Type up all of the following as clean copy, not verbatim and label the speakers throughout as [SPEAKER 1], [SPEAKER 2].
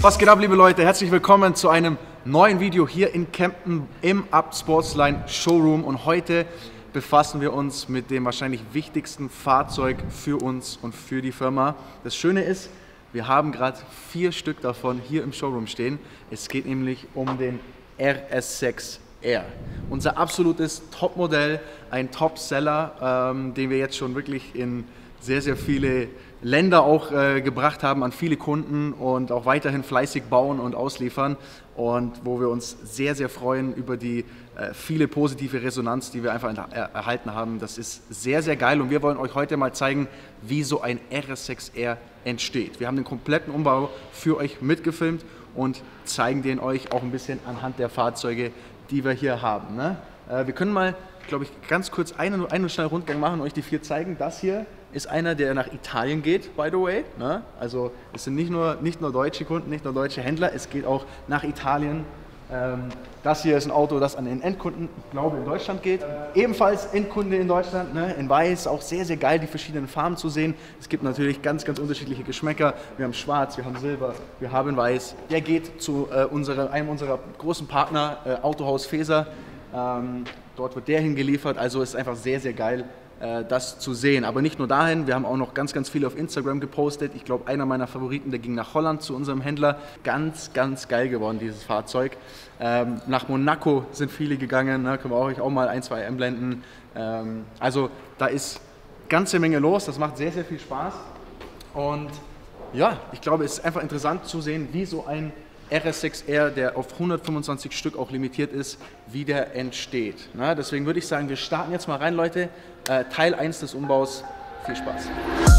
[SPEAKER 1] Was geht ab, liebe Leute? Herzlich willkommen zu einem neuen Video hier in Kempten im Up Sportsline Showroom. Und heute befassen wir uns mit dem wahrscheinlich wichtigsten Fahrzeug für uns und für die Firma. Das Schöne ist, wir haben gerade 4 Stück davon hier im Showroom stehen. Es geht nämlich um den RS6R. Unser absolutes Topmodell, ein Topseller, den wir jetzt schon wirklich in sehr, sehr viele Länder auch gebracht haben, an viele Kunden und auch weiterhin fleißig bauen und ausliefern, und wo wir uns sehr, sehr freuen über die viele positive Resonanz, die wir einfach erhalten haben. Das ist sehr, sehr geil, und wir wollen euch heute mal zeigen, wie so ein RS6R entsteht. Wir haben den kompletten Umbau für euch mitgefilmt und zeigen den euch auch ein bisschen anhand der Fahrzeuge, die wir hier haben, ne? Wir können mal, glaube ich, ganz kurz einen schnellen Rundgang machen und euch die 4 zeigen. Das hier ist einer, der nach Italien geht, by the way, ne? Also es sind nicht nur deutsche Kunden, nicht nur deutsche Händler, es geht auch nach Italien. Das hier ist ein Auto, das an den Endkunden, ich glaube, in Deutschland geht. Ebenfalls Endkunde in Deutschland, ne? In weiß, auch sehr, sehr geil, die verschiedenen Farben zu sehen. Es gibt natürlich ganz, ganz unterschiedliche Geschmäcker. Wir haben schwarz, wir haben silber, wir haben weiß. Der geht zu einem unserer großen Partner, Autohaus Feser. Dort wird der hingeliefert, also ist einfach sehr, sehr geil, das zu sehen. Aber nicht nur dahin, wir haben auch noch ganz, ganz viele auf Instagram gepostet. Ich glaube, einer meiner Favoriten, der ging nach Holland zu unserem Händler. Ganz, ganz geil geworden, dieses Fahrzeug. Nach Monaco sind viele gegangen, ne? Können wir euch auch mal 1, 2 einblenden. Also da ist eine ganze Menge los, das macht sehr, sehr viel Spaß. Und ja, ich glaube, es ist einfach interessant zu sehen, wie so ein RS6R, der auf 125 Stück auch limitiert ist, wie der entsteht. Na, deswegen würde ich sagen, wir starten jetzt mal rein, Leute. Teil 1 des Umbaus. Viel Spaß.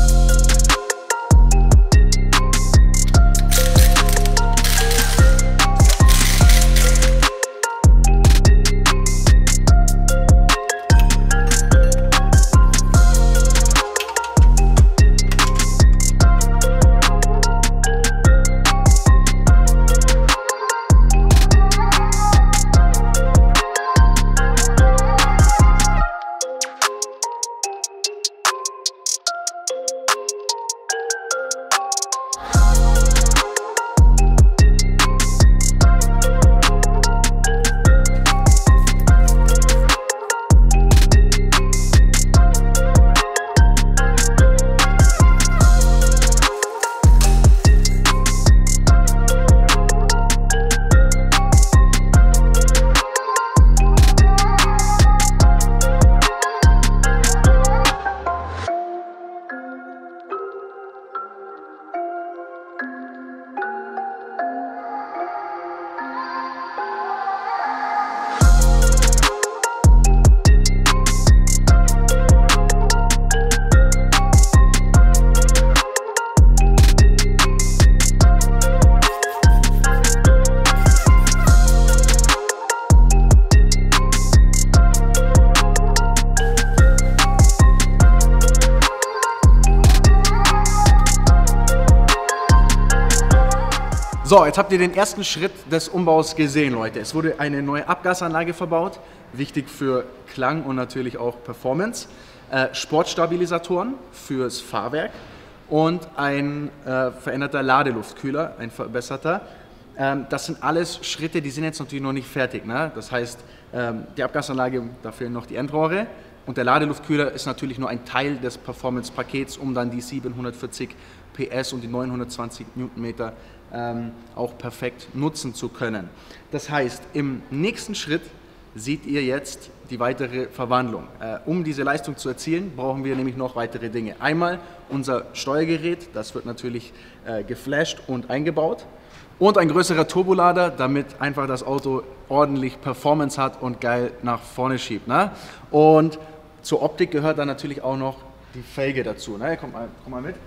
[SPEAKER 1] So, jetzt habt ihr den ersten Schritt des Umbaus gesehen, Leute. Es wurde eine neue Abgasanlage verbaut, wichtig für Klang und natürlich auch Performance. Sportstabilisatoren fürs Fahrwerk und ein veränderter Ladeluftkühler, ein verbesserter. Das sind alles Schritte, die sind jetzt natürlich noch nicht fertig, ne? Das heißt, die Abgasanlage, da fehlen noch die Endrohre. Und der Ladeluftkühler ist natürlich nur ein Teil des Performance-Pakets, um dann die 740 PS und die 920 Newtonmeter auch perfekt nutzen zu können. Das heißt, im nächsten Schritt seht ihr jetzt die weitere Verwandlung. Um diese Leistung zu erzielen, brauchen wir nämlich noch weitere Dinge. Einmal unser Steuergerät, das wird natürlich geflasht und eingebaut. Und ein größerer Turbolader, damit einfach das Auto ordentlich Performance hat und geil nach vorne schiebt, ne? Und zur Optik gehört dann natürlich auch noch die Felge dazu, ne? Komm mal mit.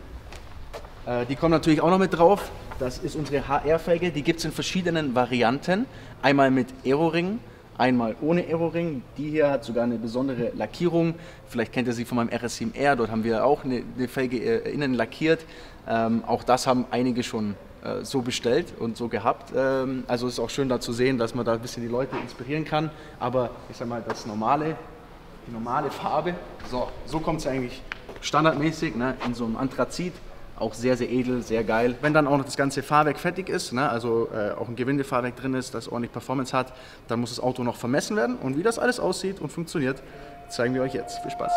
[SPEAKER 1] Die kommen natürlich auch noch mit drauf. Das ist unsere HR-Felge. Die gibt es in verschiedenen Varianten. Einmal mit Aeroring, einmal ohne Aeroring. Die hier hat sogar eine besondere Lackierung. Vielleicht kennt ihr sie von meinem RS7R. Dort haben wir auch eine Felge innen lackiert. Auch das haben einige schon so bestellt und so gehabt. Also ist auch schön da zu sehen, dass man da ein bisschen die Leute inspirieren kann. Aber ich sag mal, die normale Farbe, so kommt es eigentlich standardmäßig, ne, in so einem Anthrazit auch sehr, sehr edel, sehr geil. Wenn dann auch noch das ganze Fahrwerk fertig ist, ne, also auch ein Gewindefahrwerk drin ist, das ordentlich Performance hat, dann muss das Auto noch vermessen werden. Und wie das alles aussieht und funktioniert, zeigen wir euch jetzt. Viel Spaß!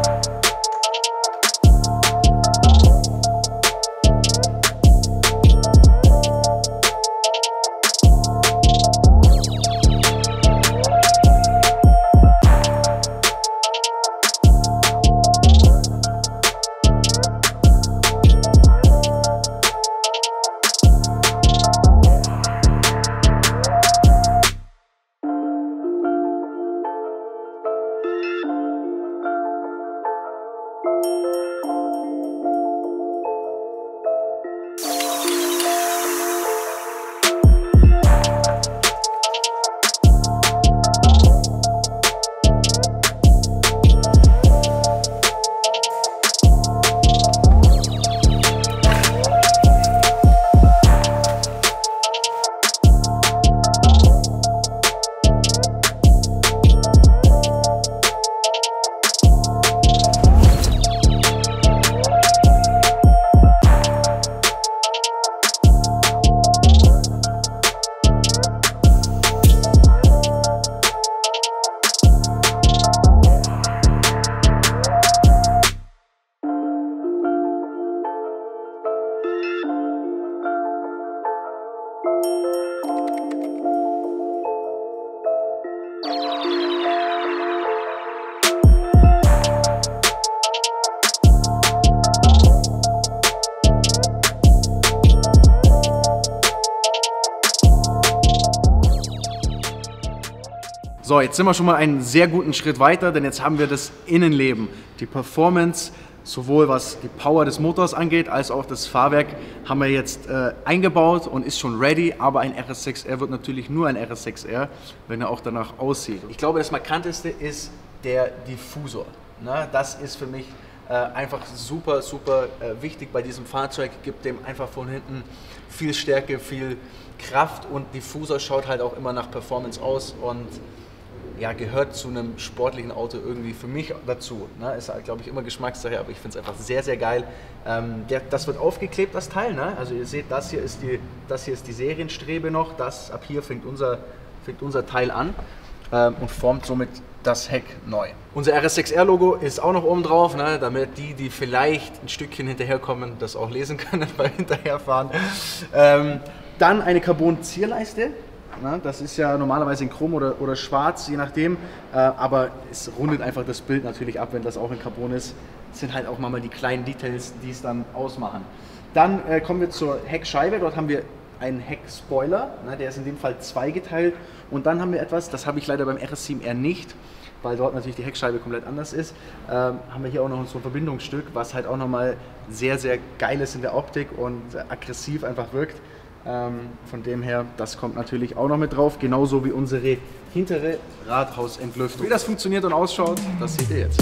[SPEAKER 1] So, jetzt sind wir schon mal einen sehr guten Schritt weiter, denn jetzt haben wir das Innenleben, die Performance, sowohl was die Power des Motors angeht, als auch das Fahrwerk haben wir jetzt eingebaut und ist schon ready, aber ein RS6R wird natürlich nur ein RS6R, wenn er auch danach aussieht. Ich glaube, das Markanteste ist der Diffusor. Ne? Das ist für mich einfach super, super wichtig bei diesem Fahrzeug, gibt dem einfach von hinten viel Stärke, viel Kraft und Diffusor schaut halt auch immer nach Performance aus und ja, gehört zu einem sportlichen Auto irgendwie für mich dazu. Ne? Ist halt, glaube ich, immer Geschmackssache, aber ich finde es einfach sehr, sehr geil. Das wird aufgeklebt, das Teil. Ne? Also ihr seht, das hier ist die Serienstrebe noch. Ab hier fängt unser Teil an und formt somit das Heck neu. Unser RS6R-Logo ist auch noch oben drauf, ne? Damit die vielleicht ein Stückchen hinterherkommen, das auch lesen können beim Hinterherfahren. Dann eine Carbon-Zierleiste. Das ist ja normalerweise in Chrom oder Schwarz, je nachdem, aber es rundet einfach das Bild natürlich ab, wenn das auch in Carbon ist. Das sind halt auch mal die kleinen Details, die es dann ausmachen. Dann kommen wir zur Heckscheibe, dort haben wir einen Heckspoiler, der ist in dem Fall zweigeteilt und dann haben wir etwas, das habe ich leider beim RS7R nicht, weil dort natürlich die Heckscheibe komplett anders ist, haben wir hier auch noch so ein Verbindungsstück, was halt auch nochmal sehr, sehr geil ist in der Optik und aggressiv einfach wirkt. Von dem her, das kommt natürlich auch noch mit drauf, genauso wie unsere hintere Rathausentlüftung. Wie das funktioniert und ausschaut, das seht ihr jetzt.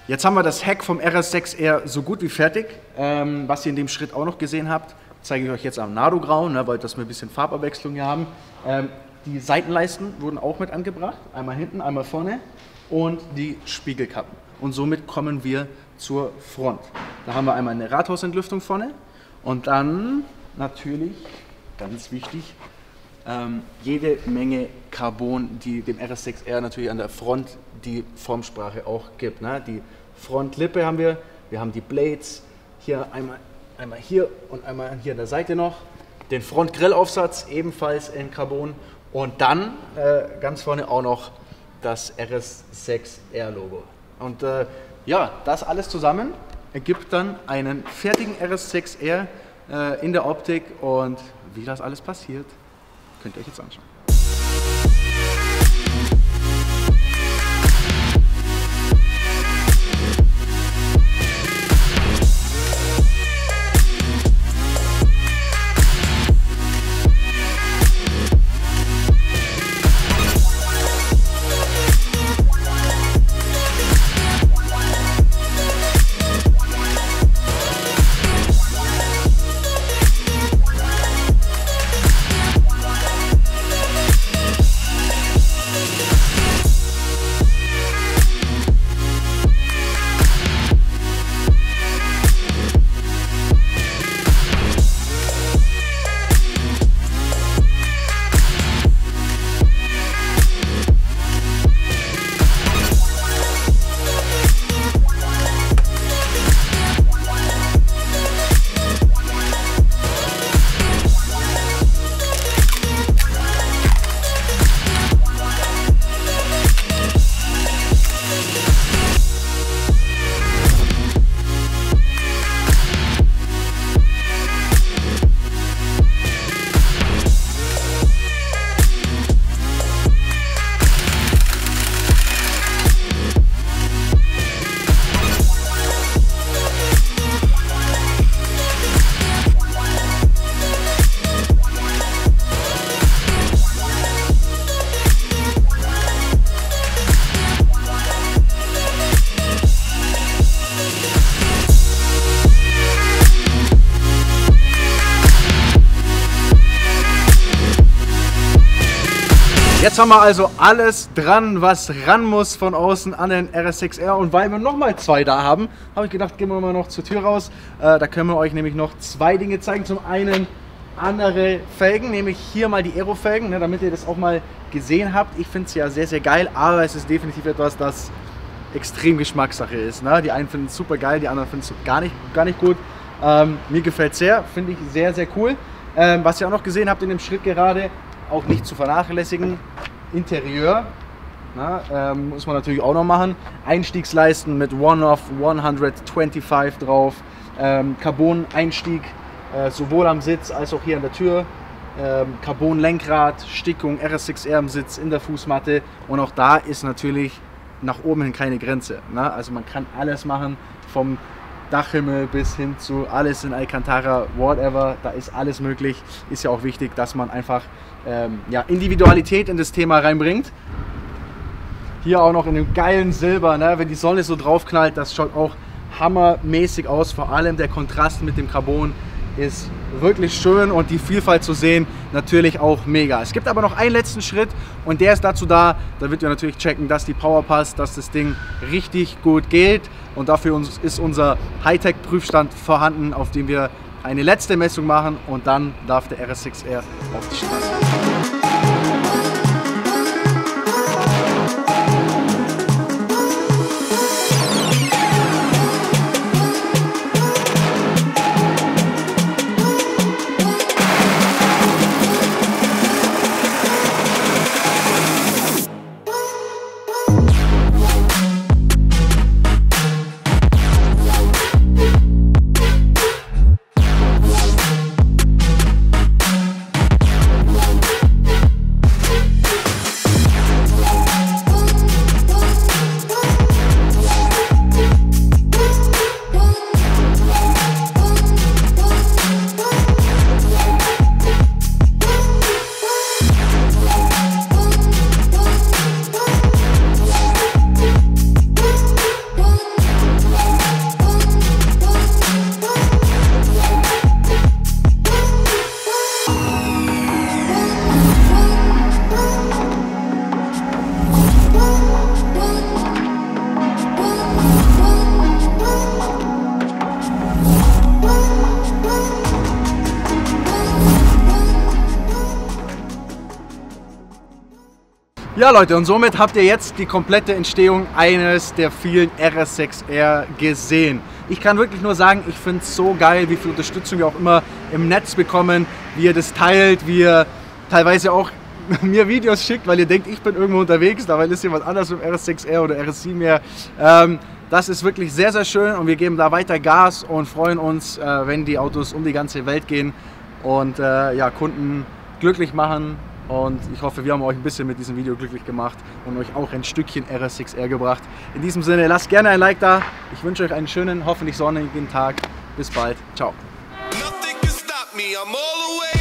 [SPEAKER 1] Jetzt haben wir das Heck vom RS6R so gut wie fertig. Was ihr in dem Schritt auch noch gesehen habt, zeige ich euch jetzt am Nardo-Grau, ne, weil dass wir ein bisschen Farbabwechslung hier haben. Die Seitenleisten wurden auch mit angebracht, einmal hinten, einmal vorne und die Spiegelkappen. Und somit kommen wir zur Front. Da haben wir einmal eine Rathausentlüftung vorne und dann natürlich, ganz wichtig, jede Menge Carbon, die dem RS6R natürlich an der Front die Formsprache auch gibt. Ne? Die Frontlippe haben wir haben die Blades, hier einmal hier und einmal hier an der Seite noch, den Frontgrillaufsatz ebenfalls in Carbon und dann ganz vorne auch noch das RS6R-Logo. Und ja, das alles zusammen ergibt dann einen fertigen RS6R in der Optik und wie das alles passiert, könnt ihr euch jetzt anschauen. Jetzt haben wir also alles dran, was ran muss von außen an den RS6R. Und weil wir nochmal zwei da haben, habe ich gedacht, gehen wir mal noch zur Tür raus. Da können wir euch nämlich noch zwei Dinge zeigen. Zum einen andere Felgen, nämlich hier mal die Aero-Felgen, ne, damit ihr das auch mal gesehen habt. Ich finde es ja sehr, sehr geil, aber es ist definitiv etwas, das extrem Geschmackssache ist. Ne? Die einen finden es super geil, die anderen finden es gar nicht gut. Mir gefällt es sehr, finde ich sehr, sehr cool. Was ihr auch noch gesehen habt in dem Schritt gerade, auch nicht zu vernachlässigen, Interieur, na, muss man natürlich auch noch machen. Einstiegsleisten mit One of 125 drauf, Carbon-Einstieg, sowohl am Sitz als auch hier an der Tür, Carbon-Lenkrad, Stickung, RS6R am Sitz, in der Fußmatte und auch da ist natürlich nach oben hin keine Grenze. Na? Also man kann alles machen, vom Dachhimmel bis hin zu alles in Alcantara, whatever, da ist alles möglich. Ist ja auch wichtig, dass man einfach ja, Individualität in das Thema reinbringt. Hier auch noch in dem geilen Silber, ne? Wenn die Sonne so drauf knallt, das schaut auch hammermäßig aus. Vor allem der Kontrast mit dem Carbon ist wirklich schön und die Vielfalt zu sehen natürlich auch mega. Es gibt aber noch einen letzten Schritt und der ist dazu da wird ihr natürlich checken, dass die Power passt, dass das Ding richtig gut geht und dafür ist unser Hightech-Prüfstand vorhanden, auf dem wir eine letzte Messung machen und dann darf der RS6R auf die Straße. Ja Leute, und somit habt ihr jetzt die komplette Entstehung eines der vielen RS6R gesehen. Ich kann wirklich nur sagen, ich finde es so geil, wie viel Unterstützung wir auch immer im Netz bekommen, wie ihr das teilt, wie ihr teilweise auch mir Videos schickt, weil ihr denkt, ich bin irgendwo unterwegs, dabei ist jemand anders mit RS6R oder RS7R. Das ist wirklich sehr, sehr schön und wir geben da weiter Gas und freuen uns, wenn die Autos um die ganze Welt gehen und ja, Kunden glücklich machen. Und ich hoffe, wir haben euch ein bisschen mit diesem Video glücklich gemacht und euch auch ein Stückchen RS6R gebracht. In diesem Sinne, lasst gerne ein Like da. Ich wünsche euch einen schönen, hoffentlich sonnigen Tag. Bis bald. Ciao.